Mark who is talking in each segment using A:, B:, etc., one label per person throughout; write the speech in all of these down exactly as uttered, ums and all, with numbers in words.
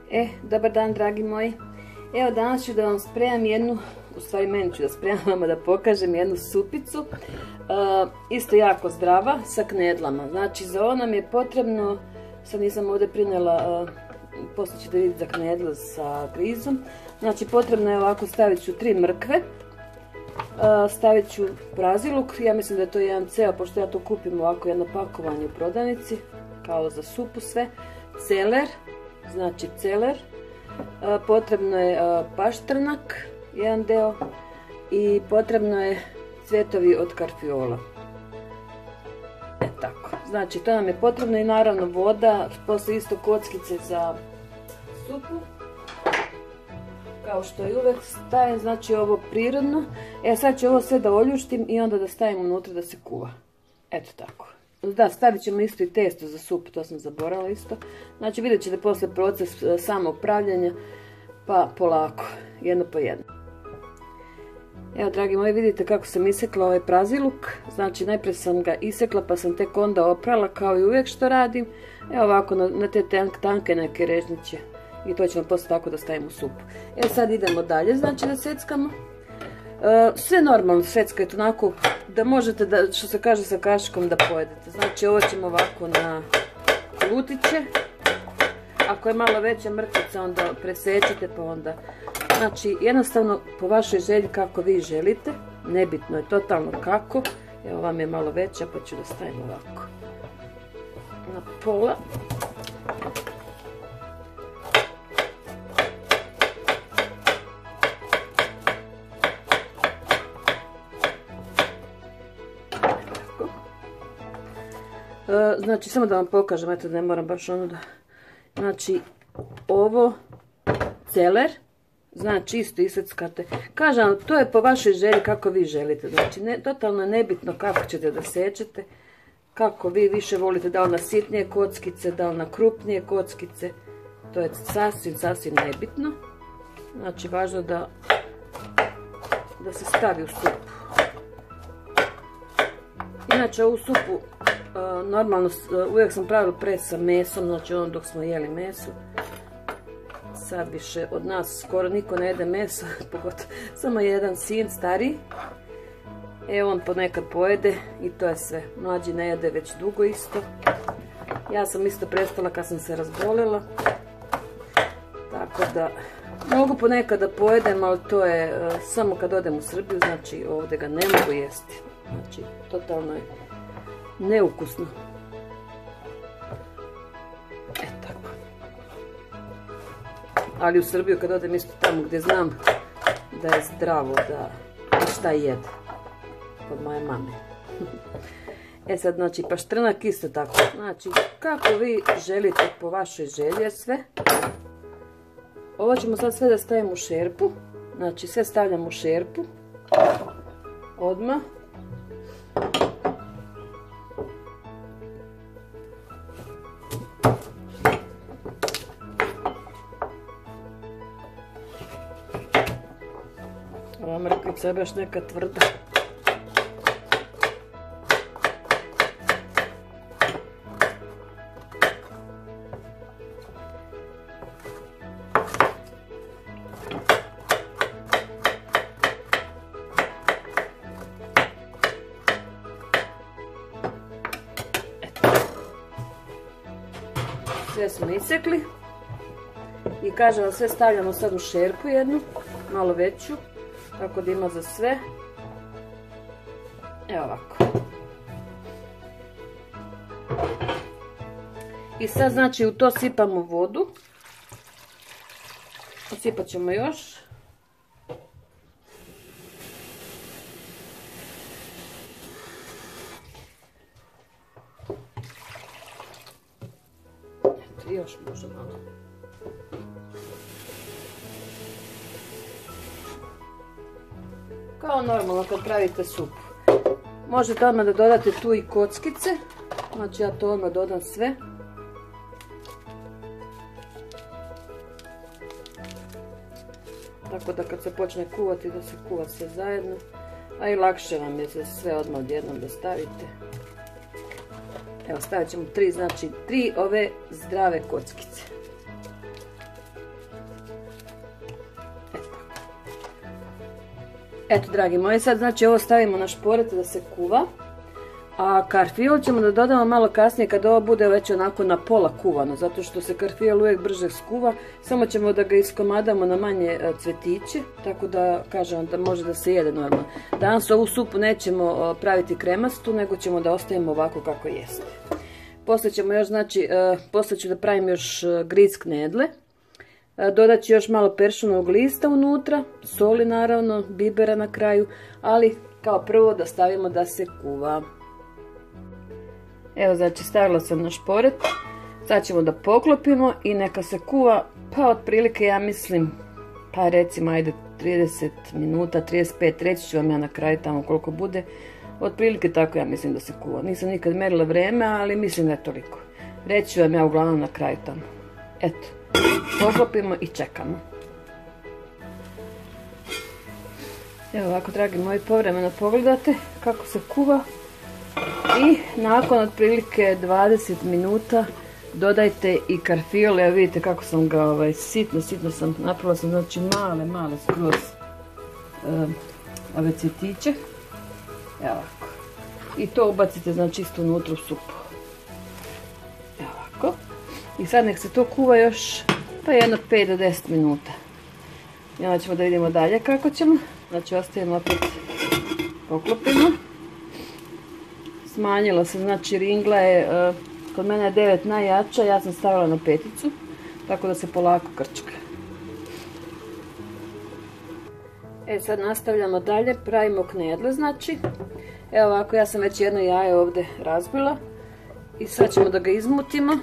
A: E, dobar dan dragi moji. Evo danas ću da vam spremam jednu, u stvari meni ću da spremam vama da pokažem jednu supicu. Uh, isto jako zdrava, sa knedlama. Znači za ovo nam je potrebno, sad nisam ovdje prinela, uh, poslije ćete vidjeti za knedle sa grizom. Znači potrebno je ovako, stavit ću tri mrkve, uh, stavit ću braziluk, ja mislim da je to jedan ceo, pošto ja to kupim ovako jedno pakovanje u prodavnici, kao za supu sve. Celer, znači celer, potrebno je paštrnak, jedan deo, i potrebno je cvjetovi od karfiola. E tako, znači to nam je potrebno i naravno voda, poslije isto kockice za supu, kao što i uvijek stavim, znači ovo prirodno. E sad ću ovo sve da oljuštim i onda da stavim unutra da se kuva. Eto tako. Da, stavit ćemo isto i testo za supu, to sam zaboravila isto. Znači vidjet ćete poslije proces samog pravljenja, pa polako, jedno po jedno. Evo dragi moji, vidite kako sam isekla ovaj praziluk. Znači najprije sam ga isekla pa sam tek onda oprala kao i uvijek što radim. Evo ovako na, na te tanke neke režniće. I to ćemo poslije tako da stavimo u supu. Evo sad idemo dalje, znači da seckamo. Uh, sve normalno seckajte onako da možete, da, što se kaže, sa kašikom da pojedete. Znači ovo ćemo ovako na lutiće. Ako je malo veća mrkvica onda presečete pa onda. Znači jednostavno po vašoj želji kako vi želite. Nebitno je totalno kako. Evo vam je malo veća pa ću da stavim ovako na pola. Znači samo da vam pokažem, eto ne moram baš ono da, znači ovo celer, znači isto iseckate, kažem to je po vašoj želji kako vi želite, znači ne, totalno nebitno kako ćete da sečete, kako vi više volite, da li na sitnije kockice, da li na krupnije kockice, to je sasvim, sasvim nebitno, znači važno da, da se stavi u supu. Inače ovu supu Uh, normalno uh, uvijek sam pravila pre sa mesom, znači ono dok smo jeli meso. Sad više od nas skoro niko ne jede meso, pogotovo samo jedan sin stariji. Evo on ponekad pojede i to je sve. Mlađi ne jede već dugo isto. Ja sam isto prestala kad sam se razbolila. Tako da mogu ponekad da pojedem, ali to je uh, samo kad odem u Srbiju, znači ovdje ga ne mogu jesti. Znači totalno je neukusno. E tako. Ali u Srbiju kad odem isto tamo gdje znam da je zdravo, da šta jede. Kod moje mame. E sad znači paštrnak isto tako. Znači kako vi želite po vašoj želji sve. Ovo ćemo sad sve da stavimo u šerpu. Znači sve stavljamo u šerpu. Odmah. Ova mrkvica je baš neka tvrda. Sve smo isekli. I kažem vam, sve stavljamo sad u šerpu jednu, malo veću. Tako da ima za sve. Evo ovako. I sad znači u to sipamo vodu. Sipat ćemo još. Eto, još može malo. Kao normalno kad pravite supu. Možete odmah da dodate tu i kockice. Znači ja to odmah dodam sve. Tako da kad se počne kuvati da se kuva sve zajedno. A i lakše vam je za sve odmah odjednom da stavite. Evo stavit ćemo tri, znači tri ove zdrave kockice. Eto, dragi moji, sad znači ovo stavimo na šporet da se kuva. A karfiol ćemo da dodamo malo kasnije kad ovo bude već onako na pola kuvano, zato što se karfiol uvijek brže skuva, samo ćemo da ga iskomadamo na manje cvetiće, tako da kažem da može da se jede normalno. Danas ovu supu nećemo praviti kremastu, nego ćemo da ostavimo ovako kako jeste. Poslije ćemo još, znači, poslije ću da pravim još gric knedle, dodat ću još malo peršunovog lista unutra, soli naravno, bibera na kraju, ali kao prvo da stavimo da se kuva. Evo, znači stavila sam na šporet, sad ćemo da poklopimo i neka se kuva, pa otprilike ja mislim, pa recimo ajde trideset minuta, trideset pet, reći ću vam ja na kraju tamo koliko bude, otprilike tako ja mislim da se kuva. Nisam nikad mjerila vreme, ali mislim da je toliko. Reći ću vam ja uglavnom na kraju tamo. Eto, poklopimo i čekamo. Evo ovako, dragi moji, povremeno pogledate kako se kuva. I nakon otprilike dvadeset minuta dodajte i karfiol. Evo vidite kako sam ga ovaj, sitno, sitno sam napravila sam, znači male, male skroz um, ove cvjetiće. Evo ovako. I to ubacite znači isto unutra u supu. Evo ovako. I sad nek se to kuva još pa jedno pet do deset minuta. I onda ćemo da vidimo dalje kako ćemo. Znači ostavimo opet, poklopimo. Smanjila se, znači ringla je, uh, kod mene je devet najjača, ja sam stavila na peticu, tako da se polako krčka. E sad nastavljamo dalje, pravimo knedle znači. Evo ovako, ja sam već jedno jaje ovdje razbila i sad ćemo da ga izmutimo.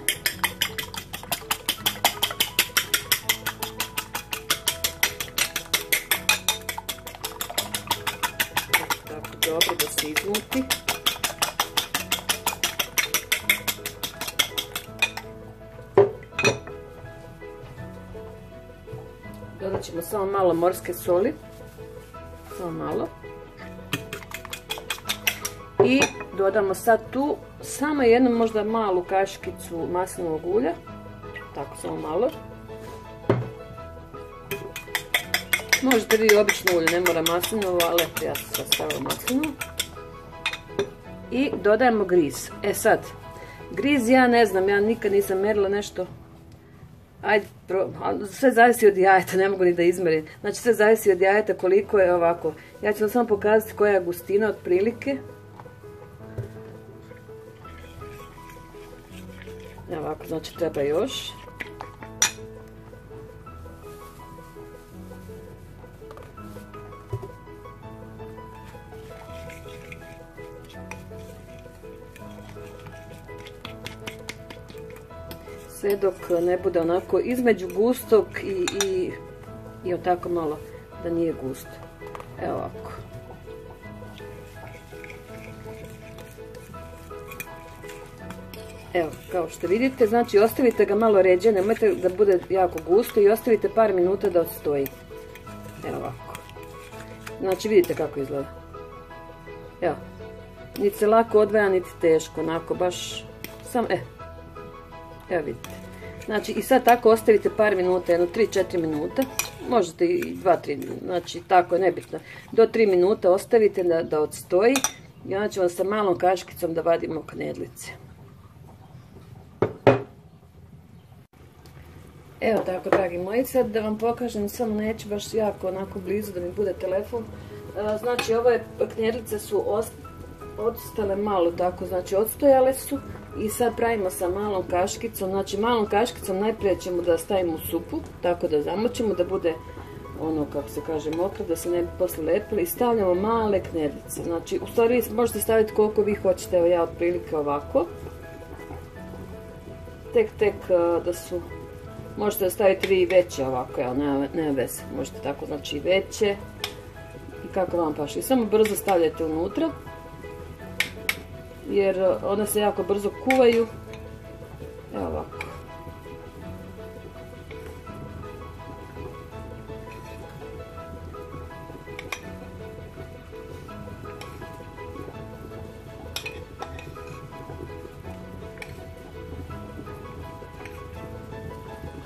A: Tako dobro da se izmuti. Dodat ćemo samo malo morske soli, samo malo. I dodamo sad tu samo jednu možda malu kaškicu maslinovog ulja, tako samo malo. Možete vi obično ulje, ne mora maslinovo, ali eto ja sam sad stavila maslinovo. I dodajemo griz. E sad, griz ja ne znam, ja nikad nisam mjerila nešto. Ajde, sve zavisi od jajeta, ne mogu ni da izmerim. Znači sve zavisi od jajeta koliko je ovako. Ja ću vam samo pokazati koja je gustina otprilike. Ovako, znači treba još. Sve dok ne bude onako između gustog i, i, i otako malo da nije gusto. Evo ovako. Evo, kao što vidite, znači ostavite ga malo ređe, nemojte da bude jako gusto i ostavite par minuta da odstoji. Evo ovako. Znači vidite kako izgleda. Evo. Niti se lako odvaja, niti teško, onako baš sam, e. Evo vidite. Znači i sad tako ostavite par minuta, jedno tri do četiri minuta. Možete i dva do tri, znači tako je nebitno. Do tri minuta ostavite da, da odstoji i onda ćemo sa malom kaškicom da vadimo knedlice. Evo tako, dragi moji, sad da vam pokažem, samo neću baš jako onako blizu da mi bude telefon. Znači ove knedlice su ostale malo tako, znači odstojale su i sad pravimo sa malom kaškicom. Znači malom kaškicom najprije ćemo da stavimo u supu, tako da zamočimo da bude ono kako se kaže mokro, da se ne bi posle lepili i stavljamo male knedlice. Znači u stvari možete staviti koliko vi hoćete, evo ja otprilike ovako. Tek tek da su, možete da stavite vi veće ovako, evo nema, nema veze, možete tako znači veće i kako vam paše. I samo brzo stavljate unutra jer one se jako brzo kuvaju. Evo ovako.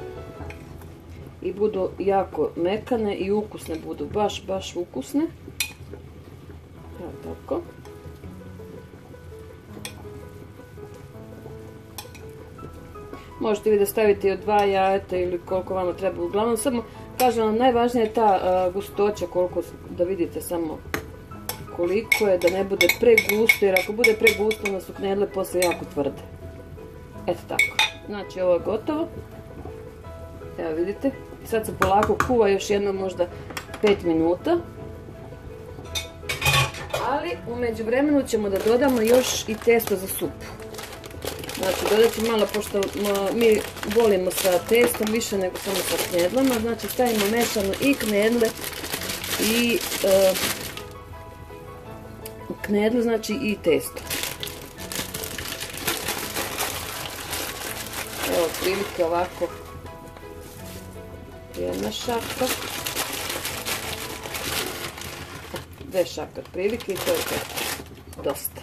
A: I budu jako mekane i ukusne budu, baš, baš ukusne. Možete vi da stavite od dva jajeta ili koliko vama treba. Uglavnom samo, kažem vam, najvažnija je ta gustoća, koliko, da vidite samo koliko je, da ne bude pregusto, jer ako bude pregusto onda su knedle poslije jako tvrde. Eto tako. Znači ovo je gotovo. Evo vidite. Sad se polako kuva još jedno možda pet minuta. Ali u međuvremenu ćemo da dodamo još i testo za supu. Znači dodat ću malo, pošto mi volimo sa testom više nego samo sa knedlama. Znači stavimo mešano i knedle i e, knedlu, znači i testo. Evo prilike ovako jedna šaka, dve šake otprilike i to je to dosta.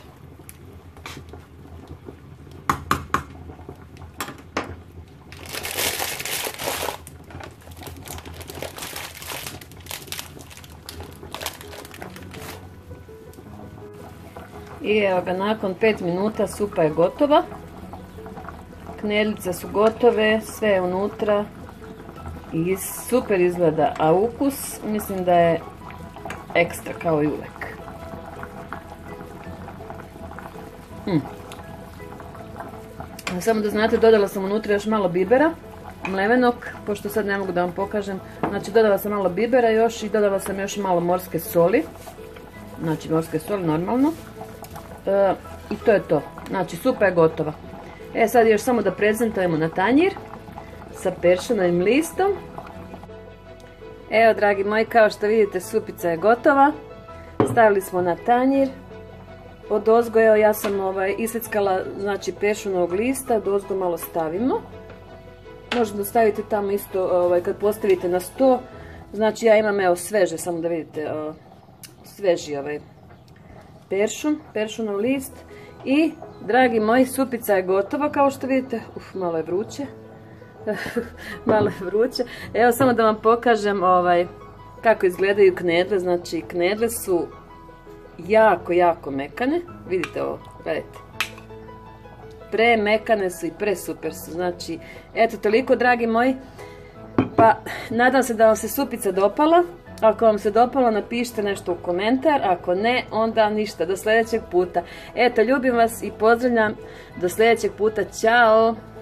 A: I evo ga, nakon pet minuta supa je gotova. Knedlice su gotove, sve je unutra i super izgleda, a ukus mislim da je ekstra kao i uvek. Hm. Samo da znate, dodala sam unutra još malo bibera mlevenog, pošto sad ne mogu da vam pokažem. Znači dodala sam malo bibera još i dodala sam još malo morske soli. Znači morske soli normalno. E, I to je to. Znači supa je gotova. E sad još samo da prezentujemo na tanjir sa peršunovim listom. Evo dragi moji, kao što vidite supica je gotova. Stavili smo na tanjir. Od ozgo, evo ja sam ovaj, isveckala znači peršunovog lista, od ozgo malo stavimo. Možete da stavite tamo isto ovaj, kad postavite na sto. Znači ja imam evo sveže, samo da vidite o, sveži ovaj peršun, peršunov list. I dragi moji, supica je gotova kao što vidite. Uf, malo je vruće. Malo je vruće. Evo samo da vam pokažem ovaj, kako izgledaju knedle. Znači knedle su jako, jako mekane. Vidite ovo, gledajte. Pre mekane su i pre super su. Znači, eto toliko dragi moji. Pa, nadam se da vam se supica dopala. Ako vam se dopalo, napišite nešto u komentar. Ako ne, onda ništa. Do sljedećeg puta. Eto, ljubim vas i pozdravljam. Do sljedećeg puta. Ćao!